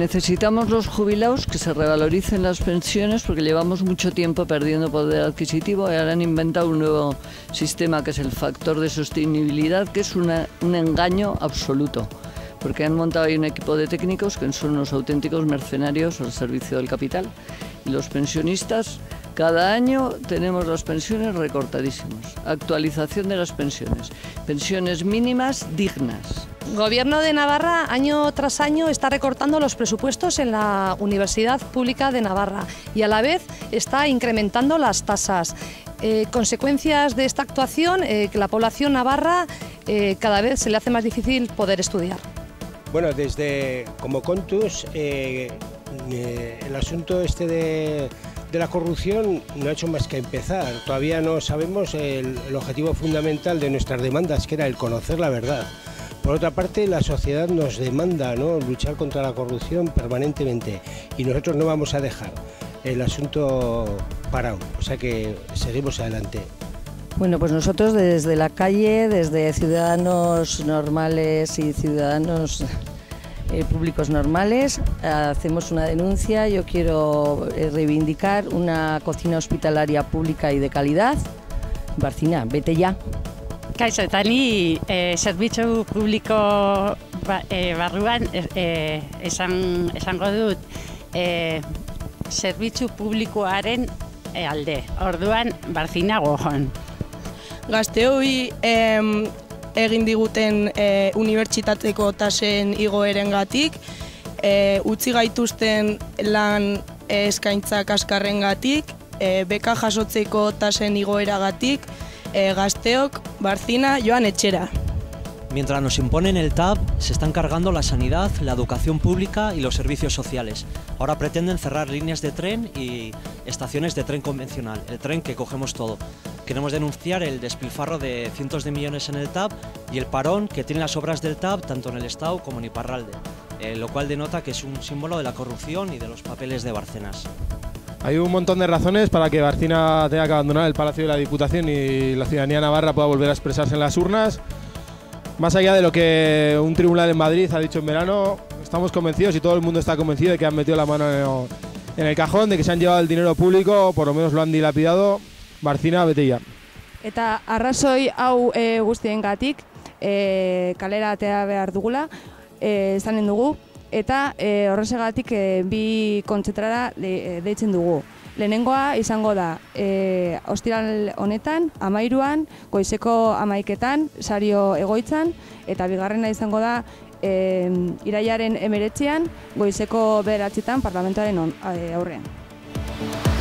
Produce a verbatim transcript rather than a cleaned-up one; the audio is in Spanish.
necesitamos los jubilados que se revaloricen las pensiones porque llevamos mucho tiempo perdiendo poder adquisitivo y ahora han inventado un nuevo sistema que es el factor de sostenibilidad, que es una, un engaño absoluto, porque han montado ahí un equipo de técnicos que son unos auténticos mercenarios al servicio del capital y los pensionistas. Cada año tenemos las pensiones recortadísimas, actualización de las pensiones, pensiones mínimas dignas. Gobierno de Navarra año tras año está recortando los presupuestos en la Universidad Pública de Navarra y a la vez está incrementando las tasas. Eh, consecuencias de esta actuación, eh, que la población navarra eh, cada vez se le hace más difícil poder estudiar. Bueno, desde como Contus, eh, eh, el asunto este de... de la corrupción no ha hecho más que empezar. Todavía no sabemos el, el objetivo fundamental de nuestras demandas, que era el conocer la verdad. Por otra parte, la sociedad nos demanda, ¿no?, luchar contra la corrupción permanentemente y nosotros no vamos a dejar el asunto parado, o sea que seguimos adelante. Bueno, pues nosotros desde la calle, desde ciudadanos normales y ciudadanos Eh, públicos normales, hacemos una denuncia. Yo quiero eh, reivindicar una cocina hospitalaria pública y de calidad. Barcina, vete ya. Kaixo, eta ni eh, zerbitzu publiko ba, eh, barruan eh, esan, esango dut eh, zerbitzu publikoaren eh, alde. Orduan, Barcina gojon. Gazteoi eh, egin diguten e, unibertsitateko tasen igoerengatik, e, utzi gaituzten lan e, eskaintza kaskarrengatik, e, beka jasotzeko tasen igoeragatik, e, gazteok Barcina joan etxera. Mientras nos imponen el T A B, se están cargando la sanidad, la educación pública y los servicios sociales. Ahora pretenden cerrar líneas de tren y estaciones de tren convencional, el tren que cogemos todo. Queremos denunciar el despilfarro de cientos de millones en el T A B y el parón que tienen las obras del T A B tanto en el Estado como en Iparralde, eh, lo cual denota que es un símbolo de la corrupción y de los papeles de Bárcenas. Hay un montón de razones para que Barcina tenga que abandonar el Palacio de la Diputación y la ciudadanía navarra pueda volver a expresarse en las urnas. Más allá de lo que un tribunal en Madrid ha dicho en verano, estamos convencidos y todo el mundo está convencido de que han metido la mano en el, en el cajón, de que se han llevado el dinero público, o por lo menos lo han dilapidado. Barcina, bete ya. Eta arrazoi hau e, guztiengatik e, kalera atea behar dugula, e, esanen dugu, eta e, horrezegatik e, bi kontzetrara de, deitzen dugu. Lehenengoa izango da, e, ostiral honetan, amairuan, goizeko amaiketan, sario egoitzan, eta bigarrena izango da, e, irailaren emeretzean, goizeko bederatzitan parlamentoaren aurrean.